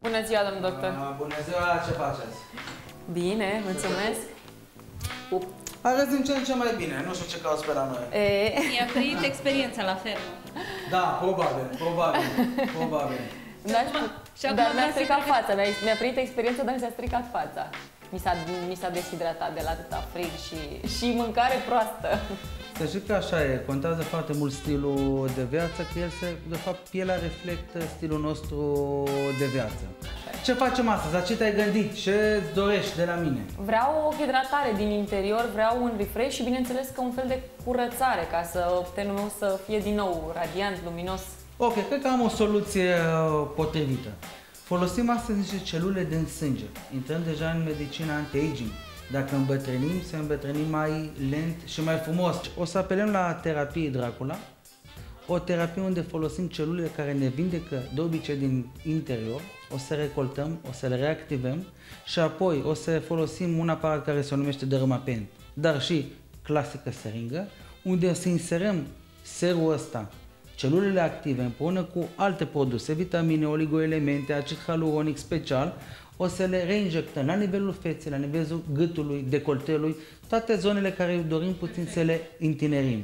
Bună ziua, domnul doctor! Bună ziua, ce faceți? Bine, mulțumesc! Arăți din ce în ce mai bine, nu știu ce cauți pe la noi. I-a trăit experiența la fermă. Da, probabil. Dar mi-a stricat fața, mi-a primit experiența, dar mi s-a stricat fața. Mi s-a deshidratat de la atâta frig și mâncare proastă. Să știi că așa e, contează foarte mult stilul de viață, că de fapt, pielea reflectă stilul nostru de viață. Ce facem astăzi? La ce te-ai gândit? Ce îți dorești de la mine? Vreau o hidratare din interior, vreau un refresh și bineînțeles că un fel de curățare ca să tenul meu să fie din nou radiant, luminos. Ok, cred că am o soluție potrivită. Folosim astăzi niște celule din sânge. Intrăm deja în medicina anti-aging. Dacă îmbătrânim, să îmbătrânim mai lent și mai frumos. O să apelăm la terapie Dracula, o terapie unde folosim celulele care ne vindecă de obicei din interior, o să recoltăm, o să le reactivăm și apoi o să folosim un aparat care se numește Dermapen, dar și clasică seringă, unde o să inserăm serul ăsta, celulele active împreună cu alte produse, vitamine, oligoelemente, acid hialuronic special, o să le reinjectăm la nivelul feței, la nivelul gâtului, decoltelui, toate zonele care dorim puțin să le întinerim.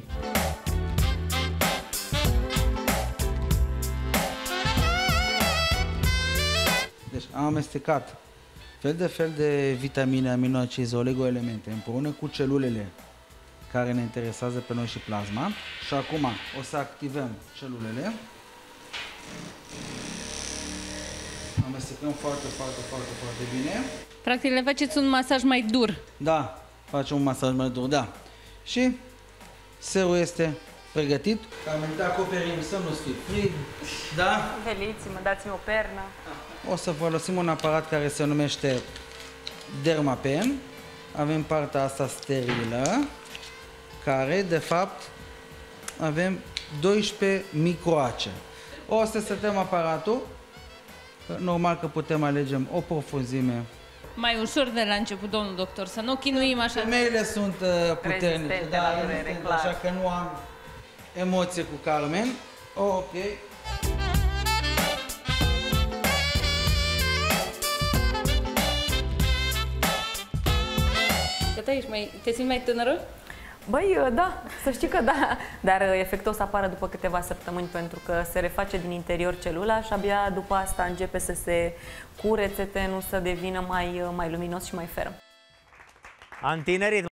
Deci am amestecat fel de vitamine, aminoacizi, oligoelemente împreună cu celulele care ne interesează pe noi și plasma. Și acum o să activăm celulele. Amestecăm foarte bine. Practic le faceți un masaj mai dur. Da, facem un masaj mai dur, da. Și serul este pregătit. Cam acoperim să nu fie frig, da? Veliți-mă, dați-mi o pernă. O să folosim un aparat care se numește Dermapen. Avem partea asta sterilă, care de fapt avem 12 microace. O să setăm aparatul. Normal că putem alegem o profunzime. Mai ușor de la început, domnul doctor, să nu chinuim așa. Femeile sunt puternice, așa că nu am emoție cu Carmen. Ok. Te simți mai tânără? Băi, da, să știi că da, dar efectul o să apară după câteva săptămâni pentru că se reface din interior celula și abia după asta începe să se curețe tenul, să devină mai luminos și mai ferm. Am tinerit.